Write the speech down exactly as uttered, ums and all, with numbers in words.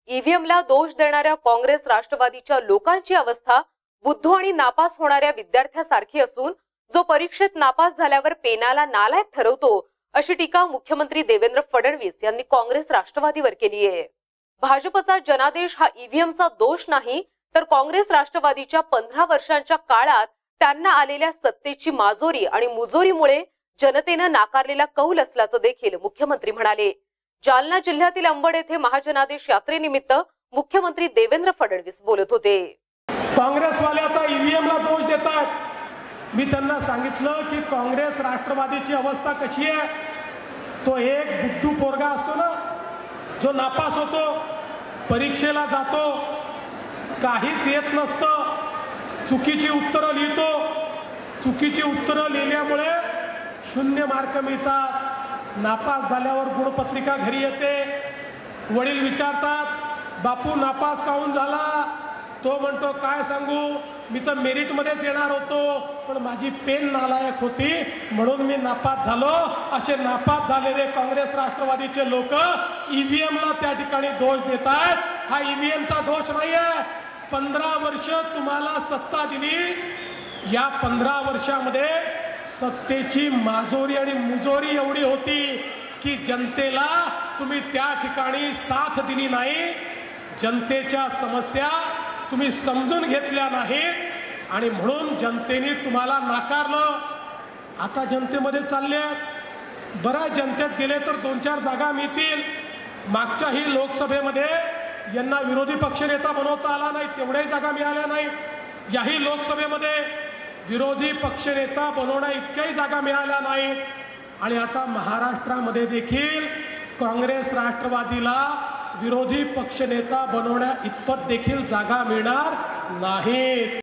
ईव्हीएमला दोष देणाऱ्या काँग्रेस राष्ट्रवादीच्या लोकांची अवस्था बुद्धू आणि नापास होणाऱ्या विद्यार्थ्यासारखी असून जो परीक्षेत नापास झाल्यावर पेनाला नालायक ठरवतो अशी टीका मुख्यमंत्री देवेंद्र फडणवीस यांनी काँग्रेस राष्ट्रवादीवर केली आहे। भाजपचा जनादेश हा ईव्हीएमचा दोष नाही तर काँग्रेस राष्ट्रवादीच्या पंधरा वर्षांच्या काळात त्यांना आलेल्या सत्तेची माजोरी आणि मुजोरीमुळे जनतेने नाकारलेला कौल असल्याचं देखील मुख्यमंत्री म्हणाले। जालना जिल्ह्यातील अंबड येथे महाजनादेश यात्रेनिमित्त मुख्यमंत्री देवेंद्र फडणवीस बोलत होते। काँग्रेसवाले आता ईव्हीएमला दोष देतात। मी त्यांना सांगितलं की काँग्रेस राष्ट्रवादीची अवस्था कशी आहे। तो एक बुद्धू पोरगा असतो ना, जो नापास होतो, परीक्षेला जातो, काहीच येत नसतं, चुकीची उत्तरं लिहितो, चुकीची उत्तरं लिहिल्यामुळे शून्य मार्क मिळतात। नापास झाल्यावर गुणपत्रिका घरी येते, वडील विचारतात बापू नापास काहून झाला? तो म्हणतो काय सांगू, मी तर मेरिट मध्येच येणार होतो पण माझी पेन नालायक होती म्हणून मी नापास झालो। असे नापास झालेले काँग्रेस राष्ट्रवादीचे लोक ईव्हीएमला त्या ठिकाणी दोष देतात। हा ईव्हीएमचा दोष नाहीये। पंधरा वर्ष तुम्हाला सत्ता दिली, या पंधरा वर्षामध्ये सत्तेची माजोरी आणि मुजोरी एवढी होती की जनतेला तुम्ही त्या ठिकाणी साथ दिली नाही, जनतेच्या समस्या तुम्ही समजून घेतल्या नाहीत आणि म्हणून जनतेने तुम्हाला नाकारलं। आता जनतेमध्ये चालले, बऱ्याच जनतेत गेले तर दोन चार जागा मिळतील। मागच्याही लोकसभेमध्ये यांना विरोधी पक्षनेता बनवता आला नाही, तेवढ्याही जागा मिळाल्या नाही। याही लोकसभेमध्ये विरोधी पक्षनेता बनवण्या इतक्याही जागा मिळाल्या नाहीत आणि आता महाराष्ट्रामध्ये देखील काँग्रेस राष्ट्रवादीला विरोधी पक्षनेता बनवण्या इतपत देखील जागा मिळणार नाहीत।